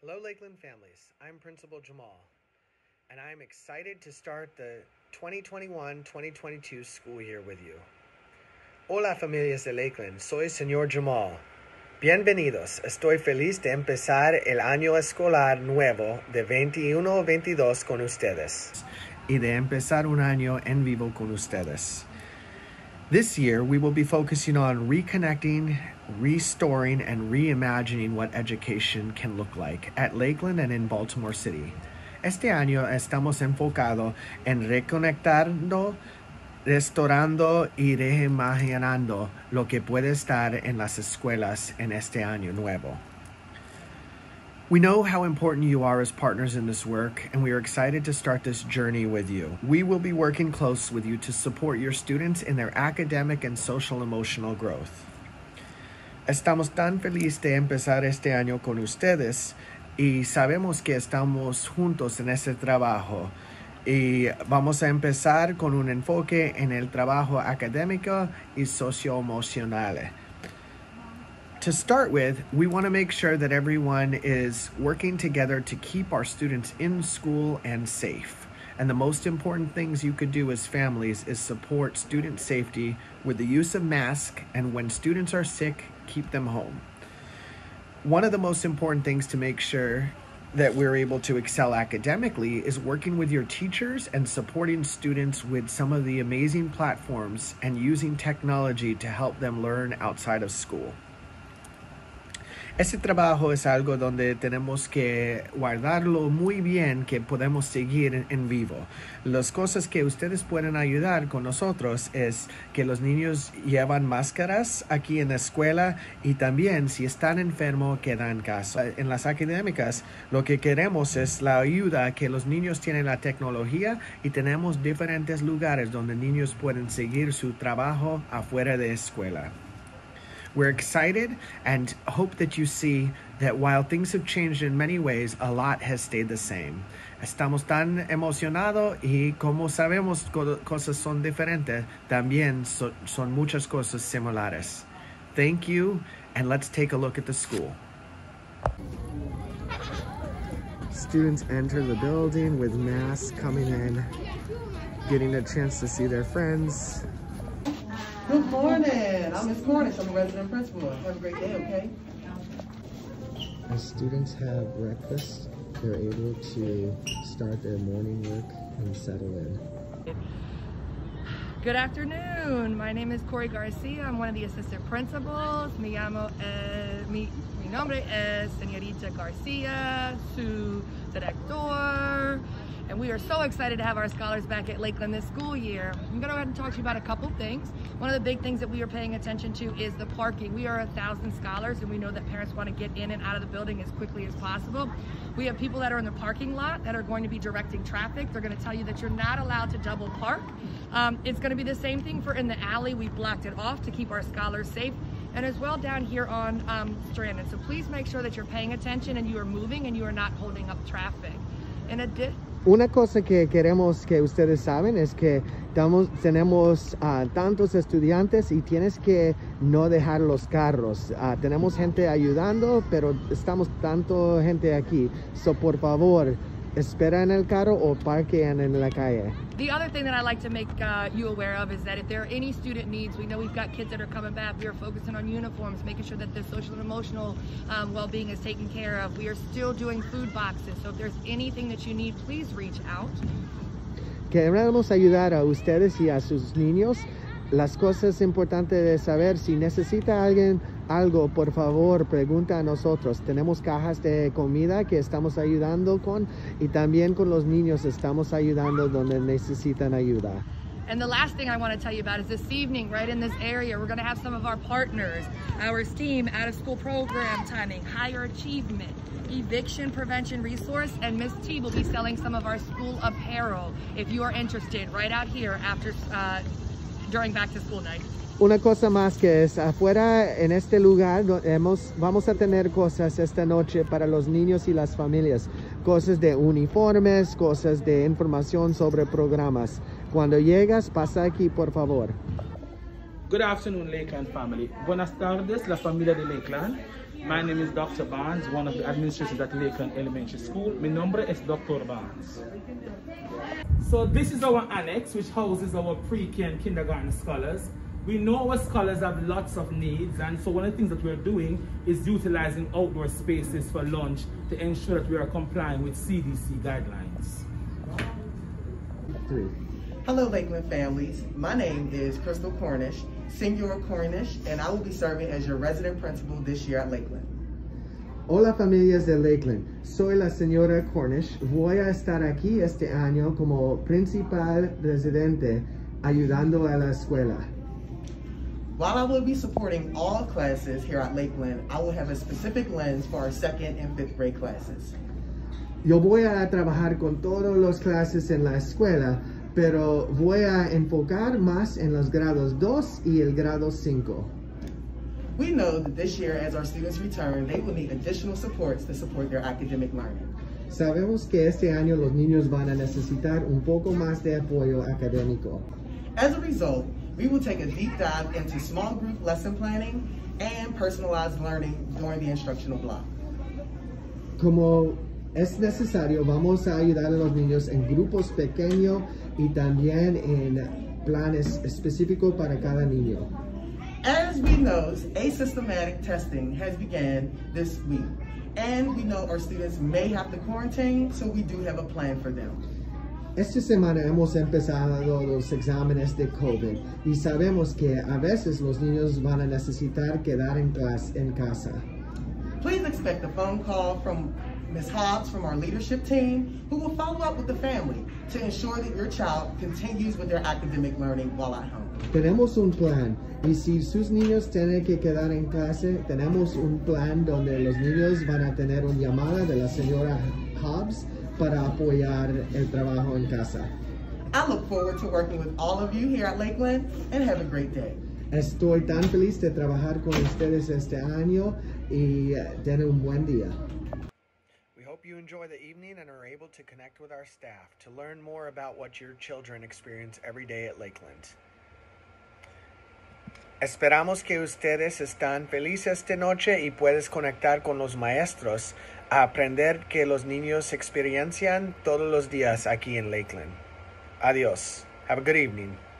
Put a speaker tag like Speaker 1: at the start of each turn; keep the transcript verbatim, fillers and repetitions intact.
Speaker 1: Hello, Lakeland families. I'm Principal Jamal, and I'm excited to start the twenty twenty-one twenty twenty-two school year with you. Hola, familias de Lakeland. Soy Señor Jamal. Bienvenidos. Estoy feliz de empezar el año escolar nuevo de veintiuno veintidós con ustedes y de empezar un año en vivo con ustedes. This year, we will be focusing on reconnecting, restoring, and reimagining what education can look like at Lakeland and in Baltimore City. Este año estamos enfocados en reconectando, restaurando y reimaginando lo que puede estar en las escuelas en este año nuevo. We know how important you are as partners in this work, and we are excited to start this journey with you. We will be working close with you to support your students in their academic and social emotional growth. Estamos tan felices de empezar este año con ustedes y sabemos que estamos juntos en este trabajo y vamos a empezar con un enfoque en el trabajo académico y socioemocional. To start with, we want to make sure that everyone is working together to keep our students in school and safe. And the most important things you could do as families is support student safety with the use of masks, and when students are sick, keep them home. One of the most important things to make sure that we're able to excel academically is working with your teachers and supporting students with some of the amazing platforms and using technology to help them learn outside of school. Ese trabajo es algo donde tenemos que guardarlo muy bien, que podemos seguir en, en vivo. Las cosas que ustedes pueden ayudar con nosotros es que los niños llevan máscaras aquí en la escuela y también si están enfermos quedan en casa. En las académicas lo que queremos es la ayuda que los niños tienen la tecnología y tenemos diferentes lugares donde niños pueden seguir su trabajo afuera de escuela. We're excited and hope that you see that while things have changed in many ways, a lot has stayed the same. Estamos tan emocionados y como sabemos co- cosas son diferentes, también so- son muchas cosas similares. Thank you, and let's take a look at the school. Students enter the building with masks coming in, getting a chance to see their friends.
Speaker 2: Good morning. I'm Miss Cornish. I'm a resident principal. Have a great day, okay?
Speaker 1: As students have breakfast, they're able to start their morning work and settle in.
Speaker 3: Good afternoon. My name is Corey Garcia. I'm one of the assistant principals. Mi llamo, eh, mi, mi nombre es Señorita Garcia, su director. And we are so excited to have our scholars back at Lakeland this school year. I'm gonna go ahead and talk to you about a couple things. One of the big things that we are paying attention to is the parking. We are a thousand scholars and we know that parents wanna get in and out of the building as quickly as possible. We have people that are in the parking lot that are going to be directing traffic. They're gonna tell you that you're not allowed to double park. Um, it's gonna be the same thing for in the alley. We blocked it off to keep our scholars safe. And as well down here on um, Strand. And so please make sure that you're paying attention and you are moving and you are not holding up traffic. In addition,
Speaker 4: Una cosa que queremos que ustedes saben es que estamos, tenemos uh, tantos estudiantes y tienes que no dejar los carros. Uh, tenemos gente ayudando, pero estamos tanto gente aquí. So, por favor, espera en el carro o parqueen en la calle.
Speaker 3: the other thing that I like to make uh, you aware of is that if there are any student needs, we know we've got kids that are coming back. We are focusing on uniforms, making sure that the social and emotional um, well-being is taken care of. We are still doing food boxes. So if there's anything that you need, please reach out.
Speaker 4: Queremos ayudar a ustedes y a sus niños. Las cosas importantes de saber, si necesita alguien algo, por favor, pregunta a nosotros. Tenemos cajas de comida que estamos ayudando con y también con los niños estamos ayudando donde necesitan ayuda.
Speaker 3: And the last thing I want to tell you about is this evening, right in this area, we're going to have some of our partners, our STEAM, out-of-school program timing, higher achievement, eviction prevention resource, and Miss T will be selling some of our school apparel if you are interested right out here after uh, during back to school night.
Speaker 4: Una cosa más que es afuera en este lugar hemos, vamos a tener cosas esta noche para los niños y las familias, cosas de uniformes, cosas de información sobre programas. Cuando llegas, pasa aquí por favor.
Speaker 5: Good afternoon, Lakeland family. Buenas tardes, la familia de Lakeland. My name is Doctor Barnes, one of the administrators at Lakeland Elementary School. Mi nombre es Doctor Barnes. So this is our annex, which houses our pre-K and kindergarten scholars. We know our scholars have lots of needs, and so one of the things that we're doing is utilizing outdoor spaces for lunch to ensure that we are complying with C D C guidelines.
Speaker 4: Three.
Speaker 2: Hello, Lakeland families. My name is Crystal Cornish, Senior Cornish, and I will be serving as your resident principal this year at Lakeland.
Speaker 4: Hola familias de Lakeland, soy la señora Cornish. Voy a estar aquí este año como principal residente ayudando a la escuela.
Speaker 2: While I will be supporting all classes here at Lakeland, I will have a specific lens for our second and fifth grade classes.
Speaker 4: Yo voy a trabajar con todas las clases en la escuela, pero voy a enfocar más en los grados dos y el grado cinco.
Speaker 2: We know that this year, as our students return, they will need additional supports to support their academic learning.
Speaker 4: Sabemos que este año los niños van a necesitar un poco más de apoyo académico.
Speaker 2: As a result, we will take a deep dive into small group lesson planning and personalized learning during the instructional block.
Speaker 4: Como es necesario, vamos a ayudar a los niños en grupos pequeños y también en planes específicos para cada niño.
Speaker 2: As we know, asystematic testing has begun this week, and we know our students may have to quarantine, so we do have a plan for them.
Speaker 4: Esta semana hemos empezado los exámenes de COVID y sabemos que a veces los niños van a necesitar quedar en, clase, en casa.
Speaker 2: Please expect a phone call from Miz Hobbs from our leadership team, who will follow up with the family to ensure that your child continues with their academic learning while at home.
Speaker 4: Tenemos un plan y si sus niños tienen que quedar en clase, tenemos un plan donde los niños van a tener una llamada de la señora Hobbs para apoyar el trabajo en casa.
Speaker 2: I look forward to working with all of you here at Lakeland, and have a great day.
Speaker 4: Estoy tan feliz de trabajar con ustedes este año y tengan un buen día.
Speaker 1: We hope you enjoy the evening and are able to connect with our staff to learn more about what your children experience every day at Lakeland. Esperamos que ustedes están felices esta noche y puedes conectar con los maestros a aprender que los niños experiencian todos los días aquí en Lakeland. Adiós. Have a good evening.